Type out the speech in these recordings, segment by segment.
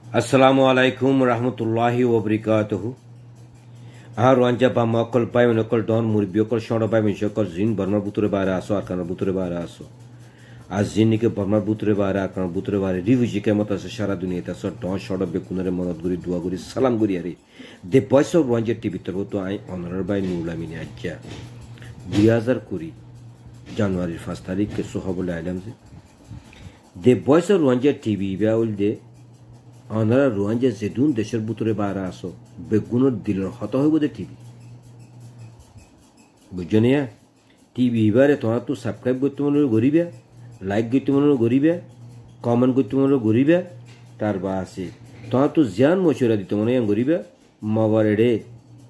Assalamu alaikum rahmatullahi wa barakatuhu. Ahar wanja pa makol pai menokol don murbiokol shono pai menshokol zin barmar buture bara aso arkana buture bara aso. Az zin ke barmar buture bara arkana buture bara rivuji ke mata se shara dunia ta so don shono be kunare monat guri dua guri salam guri ari. The voice of wanja TV tarbo to I honor by Nulamini ajja. 2020 January 1st तारीख के सोहबुल आलम से The voice of wanja TV beaul de Anara Ruanja Zedun Desher Buture Baraso, Begunor Diller Hoto with the TV. Bujonia TV Vare to subscribe with tomorrow Goribia, like good tomorrow Goribia, common good tomorrow Goribia, Tarbasi, Tonatu Zian Moshura di Tomone and Goribia, Mavarede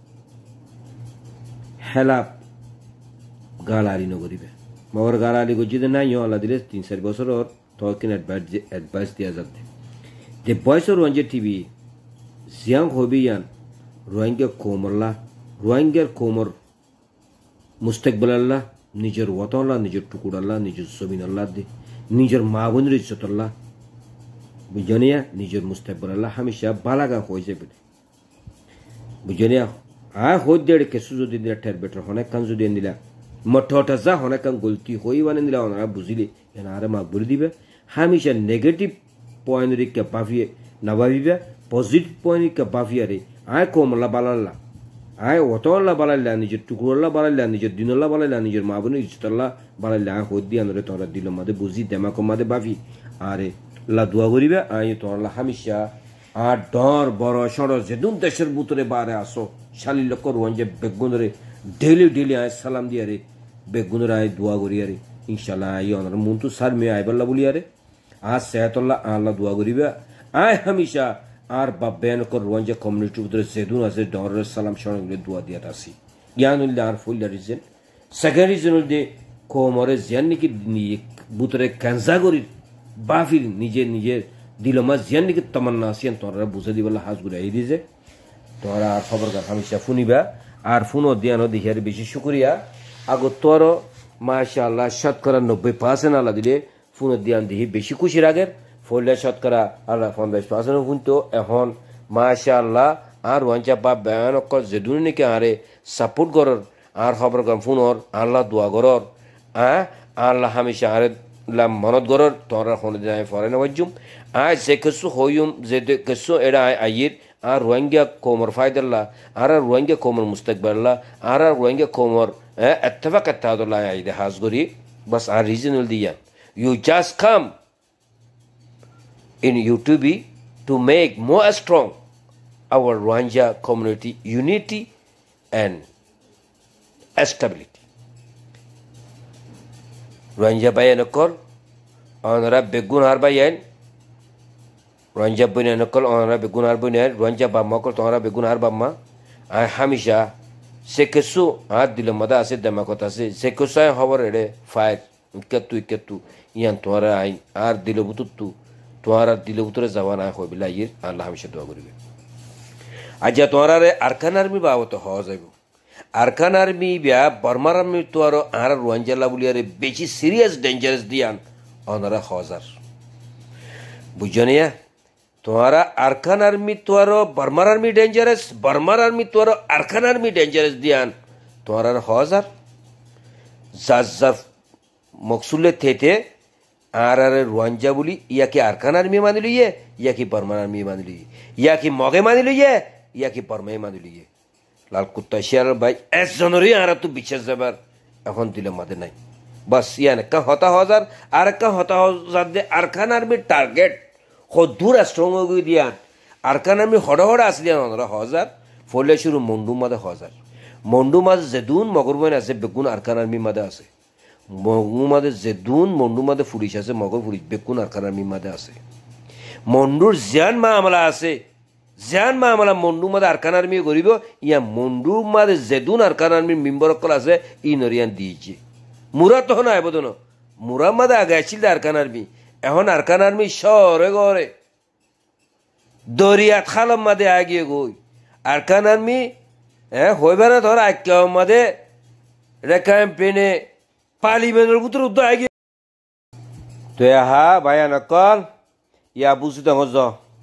Helap Galarino Goribia. Mavar Galari Gojidana, Yola Diles, in Serbosor or talking advice the other. The voice of Ruanja TV, Ziang Hobiyan, Ruanga Komerla, Ruanga Komer, Mustakbalalla, Niger Watala, Niger Tukudalla, Niger Sobinalla, Niger Mavun Richotalla, Bujonia, Niger Mustakbalalla, Hamisha, Balaga Hoisebit. Bujonia, I hold their Kesuzo did their better Honakanzu Dendila, Mototaza Honakan Gulti, Hoivan and Leona Buzili, and Arama Burdibe, Hamisha negative point ke bafie nabavia positive point ke bafiare ay komla balalla ay otolla balalla nije tukulla balalla nije dinolla balalla nije mabunu istalla balalla hodi anore tora dilo made buzi dema ko made bafi are la dua goribe ay torla hamisha a dor boro shodo zedun desher buture bare aso shali lokor wonje begunore daily ay salam diare begunore ay dua goriare inshallah ay onor muntu sar me ay balla buliare आज सेहतुल्ला आला दुआ गरीबा आय हमेशा are बाबेन को रुंजा community उधर सेदुन असे dollar सलाम शरण ले दुआ दिया तासी यान उल्ले आर फुल रीजन सेकंड रीजन उल्ले कोमरे ज़ियानी की बुतरे कंजागोरी बाफिल निजे दिलों में ज़ियानी की तमन्ना सियन तोरा बुज़दी वाला हाज़ गुराई दीज़े तोरा आर खबर का हमेशा फुनी बा आर फुनो दियानो दिहारी बेशी शुक्रिया आगो तोरो माशाअल्लाह शतकरा 90% आला दिले Funo dian dihi beshi kushi rager folle shotkara ala 50% hunto ehon mashallah ar wancha ba bayan ko zeduni ke are support goror ar khabar gam funor Allah dua goror Allah hamisha are la manot goror tora khone dai forena wajum zekesu hoyum zede kesu era ayir ar ruanga komor faydalla ar ruanga komor mustaqballa ar ruanga komor attafaq tadullah ayde hazgori bas ar regional diyan You just come in YouTube to make more strong our Rwanja community unity and stability. Rwanja bayanakol onara begun harbayan Rwanja bayanakol onara begun harbayan Rwanja bamakol onara begun harbama I hamisha sekesu ad dilamada ase damakota se sekusa hover fire ikatu yan tuara ay ar dilobutu tuara dilobuture zawana ho bilayir Allah hamisha dua goribe aja tuara re arkan army bawo to hozaibu arkan army bia barmar army tuaro ar ruanjala buliare bechi serious dangerous dian onara hozar bujaniya tuara arkan army tuaro barmar army dangerous arkan army dangerous dian tuara hozar zazaf मकसूले थे are रुंजा बोली या कि Arakan army मान लीजिए या कि Burma army मान लीजिए या कि मौके मान लीजिए या कि बर्मा मान लीजिए लाल कुत्ता शेर भाई ऐस जनवरी आ रहा तू बिचेस जबर এখন দিলে মাদে নাই বাস ইয়ানে কা হতা হাজার আর কা হতা হাজার দে আরকান আর্মি টার্গেট খদুর স্ট্রং হই দিয়ান আরকান আর্মি হড়হড় আসলি না হাজার ফলে শুরু মন্ডু মাদে হাজার মন্ডু মাদে জেদুন মগরবন আছে বেগুন আরকান আর্মি মাদে আছে মগুমাদে জেদুন মন্ডুমাদে পুলিশ আছে মগর পুলিশ বেকুন আরকানার মিমাদে আছে মন্ডুর জান মামলা আছে জান মামলা মন্ডুমাদে আরকানার মি গরিব ইয়া মন্ডুমাদে জেদুন আরকানার মি মেম্বার কল আছে ই নরিয়ান দিজি মুরা তো না এবদন মুরা মাদে আগাইছিল আরকানার মি এখন আরকানার মি শহরে গরে দরিয়াত খালম মাদে আগিয়ে গই আরকানার মি হইবারে ধর আক্কা মাদে রেকাম পেনে Parliament butuh udah lagi. Tuh ya ha, bayan akal, ya busu tanggozo.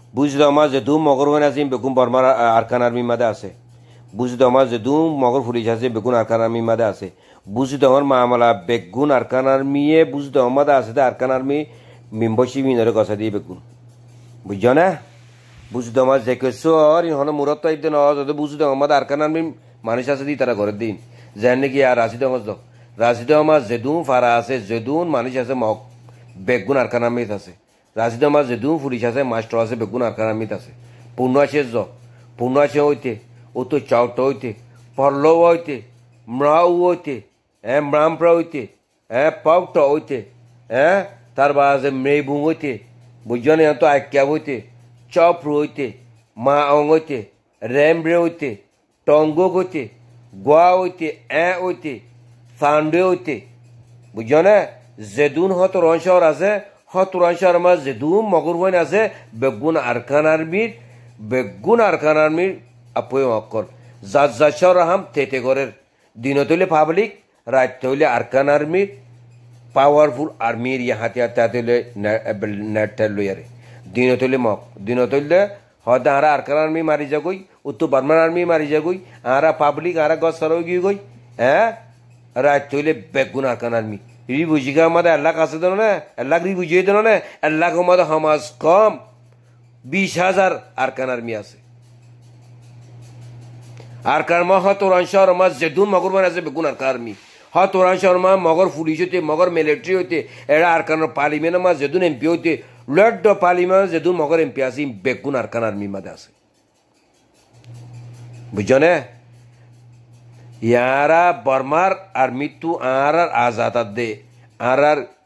বুঝিদ আমার যেদু মগর হয়ে আছে বেগুন বর্মার আরকান আর্মি মাদে আছে বুঝিদ আমার যেদু মগর পুলিশ আছে বেগুন আরকান আর্মি মাদে আছে বুঝিদ আমার মামলা বেগুন আরকান আর্মিয়ে বুঝিদ আমাদে আছে আরকান আর্মি মেম্বারশিপ ইনরে কথা দিয়ে বেগুন বুঝছো না বুঝিদ আমার যে কেসো আর ইহনে মুরত টাইপ দেন যদি বুঝিদ আমাদে আরকান আর্মি মানুষ আছে দি তারা ঘরের দিন যেন নাকি আর রাশিদ আমার যেদু ফারা আছে যেদুন মানুষ আছে মগ বেগুন আরকান আর্মিত আছে রাশিদ আমার যেদু পুলিশ আছে মাস্টার আছে বেগুন আরকান আর্মিত আছে পূর্ণ আছে হইতে ও তো চাউটা হইতে পরলও হইতে ম্রাউ হইতে ম্রামপ্রা হইতে পাউটা হইতে তার বাজে মেবুং হইতে বুঝছো না তো আইক্যা হইতে চপ্র হইতে মা অং হইতে রেমব্রে হইতে টঙ্গ হইতে গোয়া হইতে হইতে সান্ডে হইতে বুঝছো না যেদুন হতরন শহর আছে হতরন শহর মা যেদুন মগর বইন আছে বেগুন আরকান আর্মির আপয় অক্কর যা শহর আহাম তেতে ঘরের দিনত হইলে পাবলিক রাত হইলে আরকান আর্মির পাওয়ারফুল আর্মির হাতিয়ার তাতে হইলে নেট লইয়ারে দিনত হইলে হয়তো আরা আরকান আর্মি মারি যাগই উত্তর বার্মান আর্মি মারি যাগই আরা পাবলিক আরা গছ সরও গিয়ে গই রাত হইলে বেগুন আরকান আর্মি রি বুঝিকা আমাদের এলাক আছে দেন না এলাক রি বুঝিয়ে দেন না এলাক আমাদের সমাজ কম 20,000 আরকান আর্মি আছে আরকান মা হতরান শহর মা যেদুন মগর বান আছে বেগুন আরকান আর্মি হতরান শহর মা মগর পুলিশ হইতে মগর মিলিটারি হইতে এরা আরকান পার্লিমেন্ট মা যেদুন এমপি হইতে লর্ড পার্লিমেন্ট যেদুন মগর এমপি আছে বেগুন আরকান আর্মি মাদে আছে বুঝছো না ইয়ারা বর্মার আর্মি তু আর আজাদ দে আর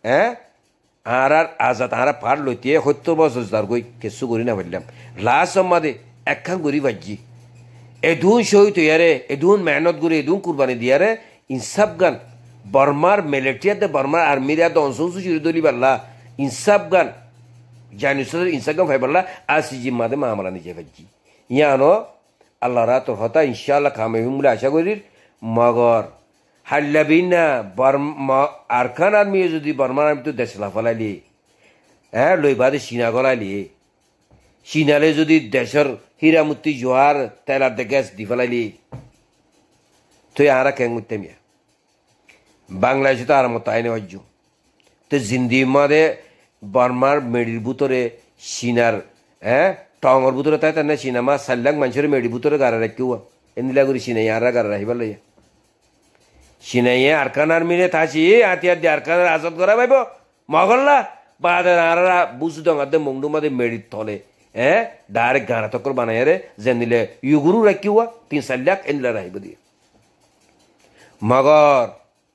আজাদ আর পার লইতে 70 বছর তার গই কিছু করি না বললাম লাস্ট মাদে একখান গরি বাজি এদুন শহীদ হইয়ারে এদুন মেহনত করে এদুন কুরবানি দিয়ারে ইনসাফ গান বর্মার মিলিটারিয়াতে বর্মার আর্মিরা তো অংশ চুরি দলি পারলা ইনসাফ গান জানিস ইনসাফ গান ফাইবারলা আসি মাদে মামলা নিজে বাজি ইয়ানো আল্লাহ রাতর হতা ইনশাআল্লাহ কামাইম বলে আশা করি মগর হাল্লাবিন না আরকান আর্মি যদি বর্মার আর্মি তো দেশ লাফালাইলি লই বাদে সিনা গলাইলি সিনালে যদি দেশের হীরামূর্তি জোয়ার তেলার দে গ্যাস দি ফেলাইলি তুই আরা কেন করতে মিয়া বাংলাদেশে তো আর মতো আইনে হজ্য তো জিন্দি মাদে বর্মার মেডির ভিতরে সিনার টঙর ভিতরে তাই তার না সিনেমা 4 লাখ মানুষের মেডির ভিতরে গাড়া রাখিও এনিলা করে সিনাই আর গাড়া রাখিবার লইয়া সিনাইয়ে আরকান আর্মিরে থাকি হাতিয়ার দিয়ে আরকানের আজাদ করা পাইব মগল্লা বাদের আরা বুঝ দে মুংডু মাদে মেডির তলে ডাইরেক্ট গাড়া তকর বানাইয়ারে যে নিলে ইউগুরু রাখিও 3-4 লাখ এনিলা রাখিব দিয়ে মগর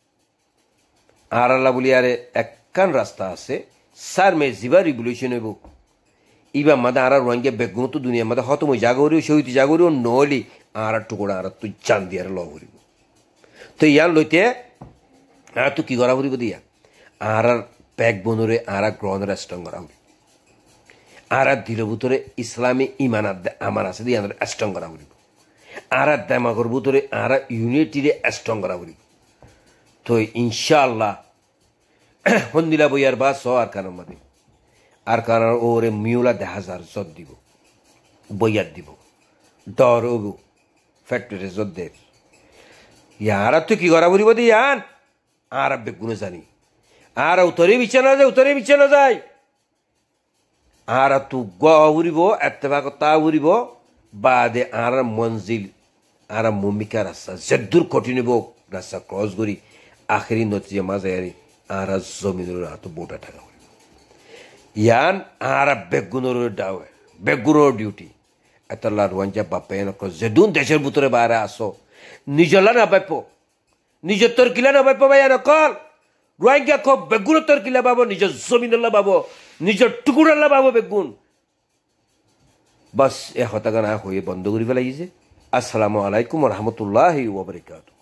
আর আল্লাহ বলি আরে একখান রাস্তা আছে সার মে জিবা রিভলিউশন হইব ইবা মাদা আর রোহিঙ্গা বেগুন তো দুনিয়া মাদা হতম জাগরিও শহীদ জাগরিও নলি আর টুকরা আর তুই চান দিয়ার ল করিব তো ইয়ার লইতে আর তুই কি করা করিব দিয়া আর ব্যাগ বনরে আর গ্রহণের স্ট্রং করা করিব আর দিল ভিতরে ইসলামী ইমান আমার আছে দিয়ে স্ট্রং করা করিব আর দেমাগর ভিতরে আর ইউনিটিরে স্ট্রং করা করিব তো ইনশাআল্লাহ হন্দিলা বইয়ার বা স আর কারণ মাদে আর কারণ ওরে মিউলা 10,000 জত দিব বইয়ার দিব ডর ওগু ফ্যাক্টরি জত দেব ইয়ার তুই কি করা বলিব দি ইয়ান আর বেগুনে জানি আর উত্তরে বিছানা যায় আর তু গুরিব এতবা কথা উড়িব বাদে আর মঞ্জিল আর মমিকা রাস্তা যেদূর কঠিন হব রাস্তা ক্রস করি আখেরি নতিজা মাঝে আর জমিনের হাত বোটা টাকা করিব ইয়ান আর বেগুনের ডাওয়ে বেগুনের ডিউটি এতলা রোয়াঞ্জা বাপে যেদুন দেশের ভিতরে বাইরে আসো নিজলা না পাইপ নিজের তোর কিলা না পাইপ ভাইয়া নকল রোহিঙ্গা খুব বেগুন তোর কিলা পাবো নিজের জমিনল্লা পাবো নিজের টুকুরাল্লা পাবো বেগুন বাস এ হতাগানা হয়ে বন্ধ করি ফেলাইছে আসসালামু আলাইকুম রহমতুল্লাহি ওয়া বারাকাতুহু